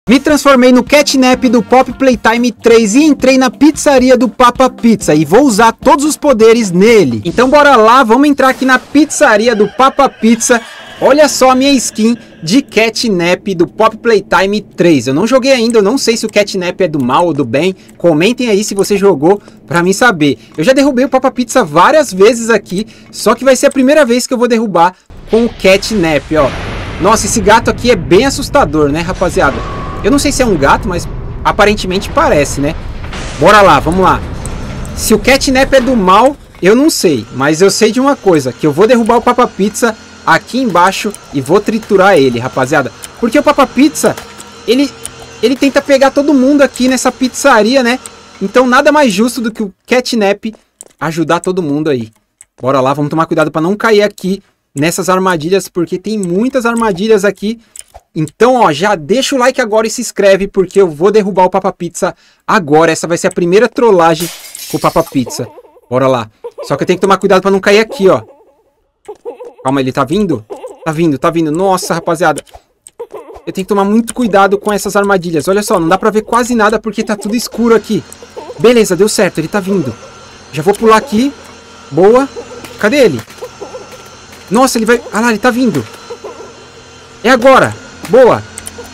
Me transformei no Catnap do Pop Playtime 3 e entrei na pizzaria do Papa Pizza e vou usar todos os poderes nele. Então bora lá, vamos entrar aqui na pizzaria do Papa Pizza. Olha só a minha skin de Catnap do Pop Playtime 3. Eu não joguei ainda, eu não sei se o Catnap é do mal ou do bem. Comentem aí se você jogou pra mim saber. Eu já derrubei o Papa Pizza várias vezes aqui, só que vai ser a primeira vez que eu vou derrubar com o Catnap, ó. Nossa, esse gato aqui é bem assustador, né, rapaziada? Eu não sei se é um gato, mas aparentemente parece, né? Bora lá, vamos lá. Se o Catnap é do mal, eu não sei. Mas eu sei de uma coisa, que eu vou derrubar o Papa Pizza aqui embaixo e vou triturar ele, rapaziada. Porque o Papa Pizza, ele tenta pegar todo mundo aqui nessa pizzaria, né? Então nada mais justo do que o Catnap ajudar todo mundo aí. Bora lá, vamos tomar cuidado para não cair aqui nessas armadilhas, porque tem muitas armadilhas aqui. Então, ó, já deixa o like agora e se inscreve, porque eu vou derrubar o Papa Pizza agora. Essa vai ser a primeira trollagem com o Papa Pizza. Bora lá. Só que eu tenho que tomar cuidado pra não cair aqui, ó. Calma, ele tá vindo? Tá vindo, tá vindo. Nossa, rapaziada. Eu tenho que tomar muito cuidado com essas armadilhas. Olha só, não dá pra ver quase nada porque tá tudo escuro aqui. Beleza, deu certo, ele tá vindo. Já vou pular aqui. Boa. Cadê ele? Nossa, ele vai... Ah lá, ele tá vindo. É agora. Boa.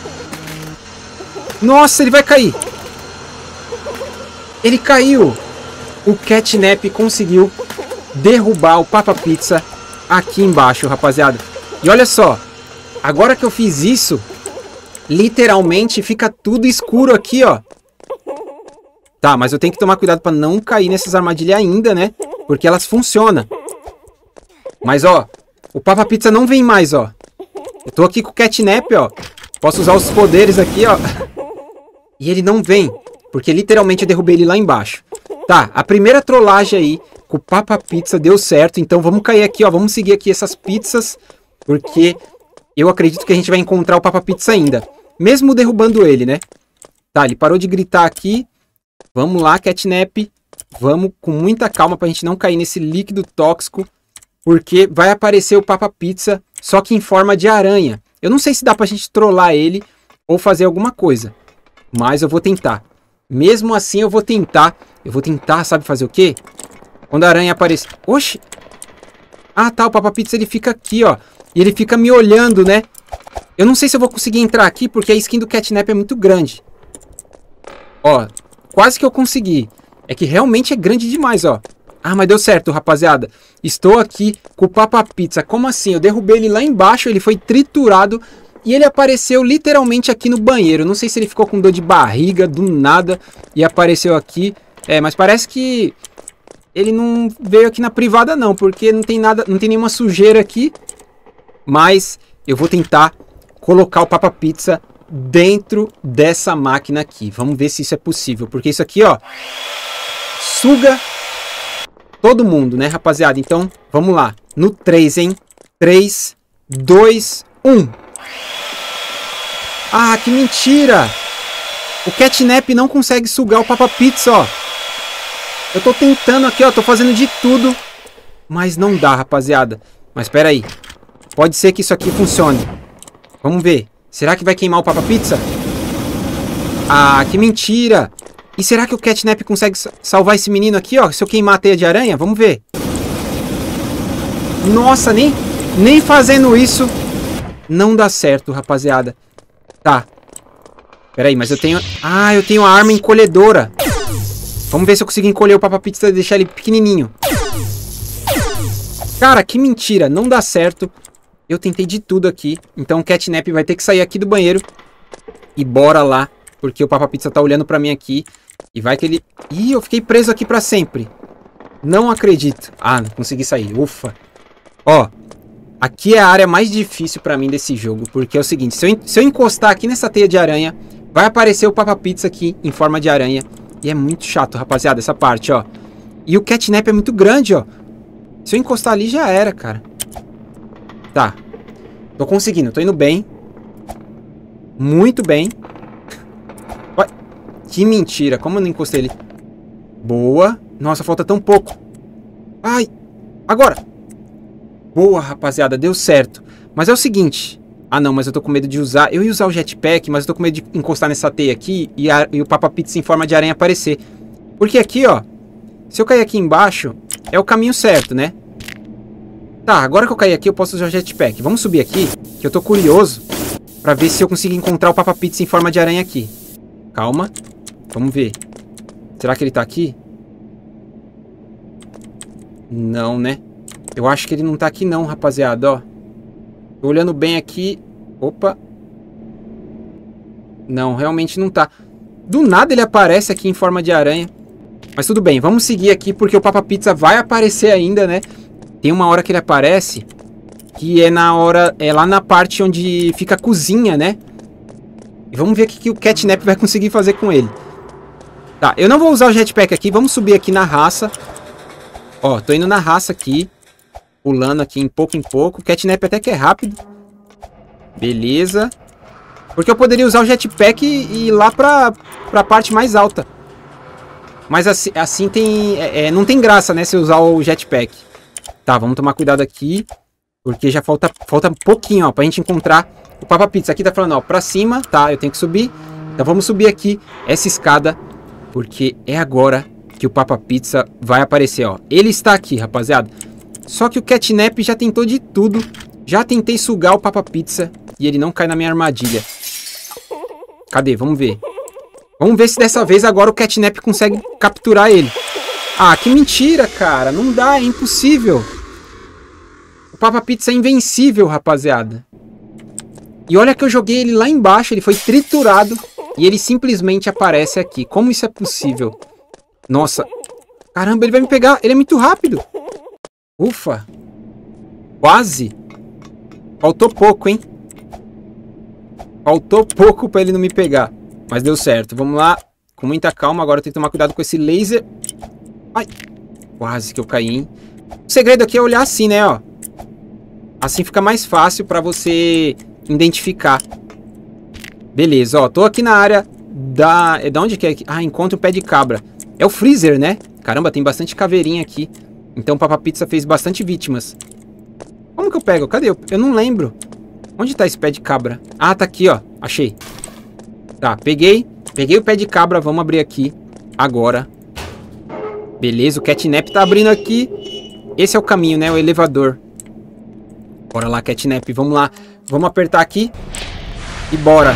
Nossa, ele vai cair. Ele caiu. O Catnap conseguiu derrubar o Papa Pizza aqui embaixo, rapaziada. E olha só. Agora que eu fiz isso, literalmente fica tudo escuro aqui, ó. Tá, mas eu tenho que tomar cuidado para não cair nessas armadilhas ainda, né? Porque elas funcionam. Mas, ó, o Papa Pizza não vem mais, ó. Eu tô aqui com o Catnap, ó. Posso usar os poderes aqui, ó. E ele não vem, porque literalmente eu derrubei ele lá embaixo. Tá, a primeira trollagem aí com o Papa Pizza deu certo. Então vamos cair aqui, ó. Vamos seguir aqui essas pizzas, porque eu acredito que a gente vai encontrar o Papa Pizza ainda, mesmo derrubando ele, né? Tá, ele parou de gritar aqui. Vamos lá, Catnap. Vamos com muita calma pra gente não cair nesse líquido tóxico, porque vai aparecer o Papa Pizza, só que em forma de aranha. Eu não sei se dá pra gente trollar ele ou fazer alguma coisa, mas eu vou tentar. Mesmo assim eu vou tentar. Eu vou tentar, sabe fazer o quê? Quando a aranha aparecer... Oxi! Ah, tá, o Papa Pizza ele fica aqui, ó. E ele fica me olhando, né? Eu não sei se eu vou conseguir entrar aqui, porque a skin do Catnap é muito grande. Ó, quase que eu consegui. É que realmente é grande demais, ó. Ah, mas deu certo, rapaziada. Estou aqui com o Papa Pizza. Como assim? Eu derrubei ele lá embaixo, ele foi triturado e ele apareceu literalmente aqui no banheiro. Não sei se ele ficou com dor de barriga do nada e apareceu aqui. É, mas parece que ele não veio aqui na privada não, porque não tem nada, não tem nenhuma sujeira aqui. Mas eu vou tentar colocar o Papa Pizza dentro dessa máquina aqui. Vamos ver se isso é possível, porque isso aqui, ó, suga todo mundo, né, rapaziada? Então, vamos lá. No 3, hein? 3, 2, 1. Ah, que mentira! O Catnap não consegue sugar o Papa Pizza, ó. Eu tô tentando aqui, ó. Tô fazendo de tudo, mas não dá, rapaziada. Mas espera aí. Pode ser que isso aqui funcione. Vamos ver. Será que vai queimar o Papa Pizza? Ah, que mentira! E será que o Catnap consegue salvar esse menino aqui, ó? Se eu queimar a teia de aranha? Vamos ver. Nossa, nem fazendo isso não dá certo, rapaziada. Tá. Pera aí, mas eu tenho... Ah, eu tenho a arma encolhedora. Vamos ver se eu consigo encolher o Papa Pizza e deixar ele pequenininho. Cara, que mentira. Não dá certo. Eu tentei de tudo aqui. Então o Catnap vai ter que sair aqui do banheiro. E bora lá. Porque o Papa Pizza tá olhando pra mim aqui. E vai que ele... Ih, eu fiquei preso aqui pra sempre. Não acredito. Ah, não consegui sair. Ufa. Ó. Aqui é a área mais difícil pra mim desse jogo. Porque é o seguinte. Se eu encostar aqui nessa teia de aranha, vai aparecer o Papa Pizza aqui em forma de aranha. E é muito chato, rapaziada, essa parte, ó. E o Catnap é muito grande, ó. Se eu encostar ali, já era, cara. Tá. Tô conseguindo. Tô indo bem. Muito bem. Que mentira, como eu não encostei ele? Boa. Nossa, falta tão pouco. Ai, agora. Boa, rapaziada, deu certo. Mas é o seguinte, Ah, não, mas eu tô com medo de usar... Eu ia usar o jetpack, mas eu tô com medo de encostar nessa teia aqui e o Papa Pizza em forma de aranha aparecer. Porque aqui, ó, se eu cair aqui embaixo, é o caminho certo, né? Tá, agora que eu caí aqui, eu posso usar o jetpack. Vamos subir aqui, que eu tô curioso pra ver se eu consigo encontrar o Papa Pizza em forma de aranha aqui. Calma. Vamos ver. Será que ele tá aqui? Não, né? Eu acho que ele não tá aqui não, rapaziada, ó. Tô olhando bem aqui. Opa. Não, realmente não tá. Do nada ele aparece aqui em forma de aranha. Mas tudo bem, vamos seguir aqui porque o Papa Pizza vai aparecer ainda, né? Tem uma hora que ele aparece, que é na hora, é lá na parte onde fica a cozinha, né? E vamos ver o que o Catnap vai conseguir fazer com ele. Tá, eu não vou usar o jetpack aqui, vamos subir aqui na raça. Ó, tô indo na raça aqui. Pulando aqui em pouco. O Catnap até que é rápido. Beleza. Porque eu poderia usar o jetpack e ir lá pra parte mais alta. Mas assim tem... não tem graça, né, se eu usar o jetpack. Tá, vamos tomar cuidado aqui. Porque já falta um pouquinho, ó, pra gente encontrar o Papa Pizza. Aqui tá falando, ó, pra cima, tá, eu tenho que subir. Então vamos subir aqui essa escada. Porque é agora que o Papa Pizza vai aparecer, ó. Ele está aqui, rapaziada. Só que o Catnap já tentou de tudo. Já tentei sugar o Papa Pizza e ele não cai na minha armadilha. Cadê? Vamos ver. Vamos ver se dessa vez agora o Catnap consegue capturar ele. Ah, que mentira, cara. Não dá, é impossível. O Papa Pizza é invencível, rapaziada. E olha que eu joguei ele lá embaixo, ele foi triturado e ele simplesmente aparece aqui. Como isso é possível? Nossa. Caramba, ele vai me pegar. Ele é muito rápido. Ufa. Quase. Faltou pouco, hein? Faltou pouco pra ele não me pegar. Mas deu certo. Vamos lá. Com muita calma. Agora eu tenho que tomar cuidado com esse laser. Ai. Quase que eu caí, hein? O segredo aqui é olhar assim, né, ó. Assim fica mais fácil pra você identificar. Beleza, ó. Tô aqui na área da... Da onde que é? Ah, encontro um pé de cabra. É o freezer, né? Caramba, tem bastante caveirinha aqui. Então o Papa Pizza fez bastante vítimas. Como que eu pego? Cadê? Eu não lembro. Onde tá esse pé de cabra? Ah, tá aqui, ó. Achei. Tá, peguei. Peguei o pé de cabra. Vamos abrir aqui. Agora. Beleza, o Catnap tá abrindo aqui. Esse é o caminho, né? O elevador. Bora lá, Catnap. Vamos lá. Vamos apertar aqui. E bora.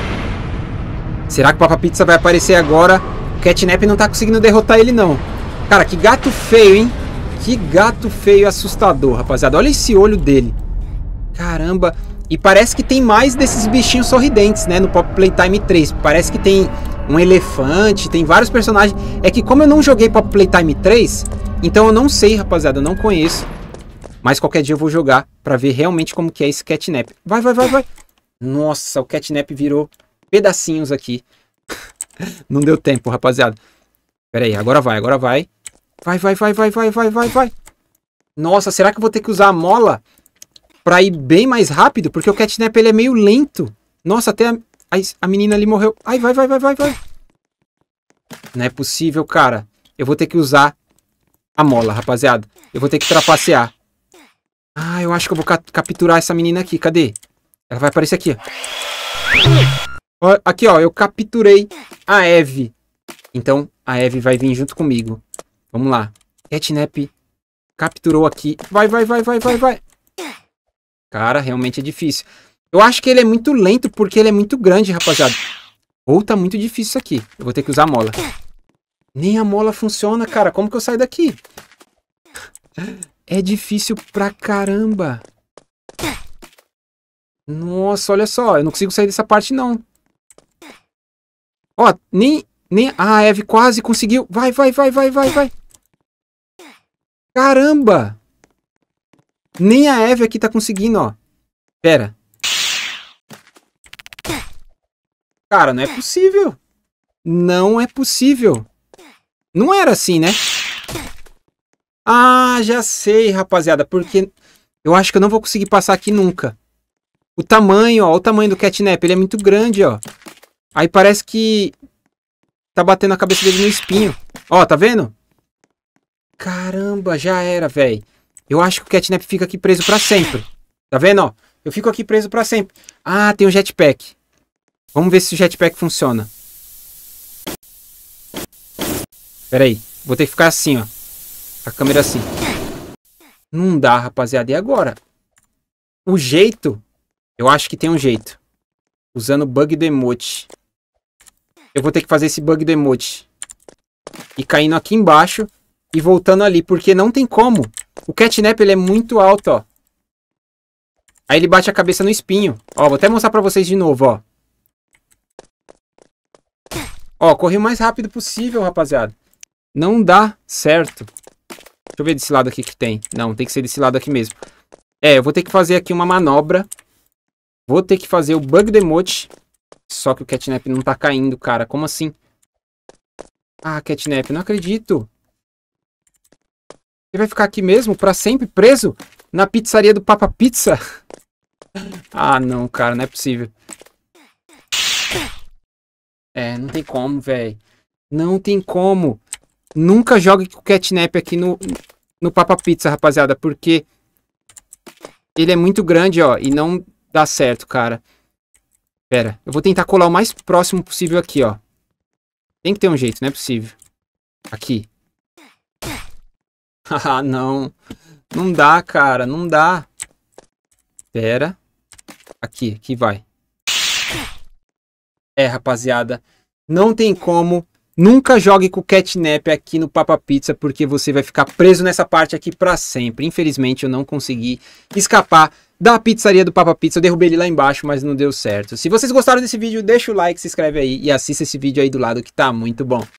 Será que o Papa Pizza vai aparecer agora? O Catnap não tá conseguindo derrotar ele, não. Cara, que gato feio, hein? Que gato feio e assustador, rapaziada. Olha esse olho dele. Caramba. E parece que tem mais desses bichinhos sorridentes, né? No Pop Playtime 3. Parece que tem um elefante, tem vários personagens. É que como eu não joguei Pop Playtime 3, então eu não sei, rapaziada. Eu não conheço. Mas qualquer dia eu vou jogar pra ver realmente como que é esse Catnap. Vai, vai, vai, vai. Nossa, o Catnap virou pedacinhos aqui. Não deu tempo, rapaziada. Pera aí, agora vai, agora vai. Vai, vai, vai, vai, vai, vai, vai, vai. Nossa, será que eu vou ter que usar a mola pra ir bem mais rápido? Porque o Catnap, ele é meio lento. Nossa, até a menina ali morreu. Ai, vai, vai, vai, vai, vai. Não é possível, cara. Eu vou ter que usar a mola, rapaziada. Eu vou ter que trapacear. Ah, eu acho que eu vou capturar essa menina aqui. Cadê? Ela vai aparecer aqui, ó. Aqui, ó. Eu capturei a Eve. Então, a Eve vai vir junto comigo. Vamos lá. Catnap capturou aqui. Vai, vai, vai, vai, vai, vai. Cara, realmente é difícil. Eu acho que ele é muito lento porque ele é muito grande, rapaziada. Ou tá muito difícil isso aqui. Eu vou ter que usar a mola. Nem a mola funciona, cara. Como que eu saio daqui? É difícil pra caramba. Nossa, olha só. Eu não consigo sair dessa parte, não. Ó, nem... Ah, a Eve quase conseguiu. Vai, vai, vai, vai, vai, vai. Caramba! Nem a Eve aqui tá conseguindo, ó. Pera. Cara, não é possível. Não é possível. Não era assim, né? Ah, já sei, rapaziada. Porque eu acho que eu não vou conseguir passar aqui nunca. O tamanho, ó. O tamanho do Catnap. Ele é muito grande, ó. Aí parece que tá batendo a cabeça dele no espinho. Ó, tá vendo? Caramba, já era, velho. Eu acho que o Catnap fica aqui preso pra sempre. Tá vendo, ó? Eu fico aqui preso pra sempre. Ah, tem o jetpack. Vamos ver se o jetpack funciona. Pera aí. Vou ter que ficar assim, ó. A câmera assim. Não dá, rapaziada. E agora? O jeito... Eu acho que tem um jeito. Usando o bug do emote. Eu vou ter que fazer esse bug do emote. E caindo aqui embaixo. E voltando ali. Porque não tem como. O catnap, ele é muito alto, ó. Aí ele bate a cabeça no espinho. Ó, vou até mostrar pra vocês de novo, ó. Ó, corri o mais rápido possível, rapaziada. Não dá certo. Deixa eu ver desse lado aqui que tem. Não, tem que ser desse lado aqui mesmo. É, eu vou ter que fazer aqui uma manobra. Vou ter que fazer o bug do emote. Só que o catnap não tá caindo, cara. Como assim? Ah, catnap, não acredito. Você vai ficar aqui mesmo, pra sempre, preso? Na pizzaria do Papa Pizza? Ah, não, cara, não é possível. É, não tem como, velho. Não tem como. Nunca jogue com o catnap aqui no Papa Pizza, rapaziada. Porque ele é muito grande, ó. E não dá certo, cara. Pera, eu vou tentar colar o mais próximo possível aqui, ó. Tem que ter um jeito, não é possível. Aqui. Ah, não. Não dá, cara. Não dá. Pera. Aqui vai. É, rapaziada. Não tem como. Nunca jogue com o catnap aqui no Papa Pizza, porque você vai ficar preso nessa parte aqui pra sempre. Infelizmente, eu não consegui escapar da pizzaria do Papa Pizza. Eu derrubei ele lá embaixo, mas não deu certo. Se vocês gostaram desse vídeo, deixa o like, se inscreve aí e assista esse vídeo aí do lado que tá muito bom.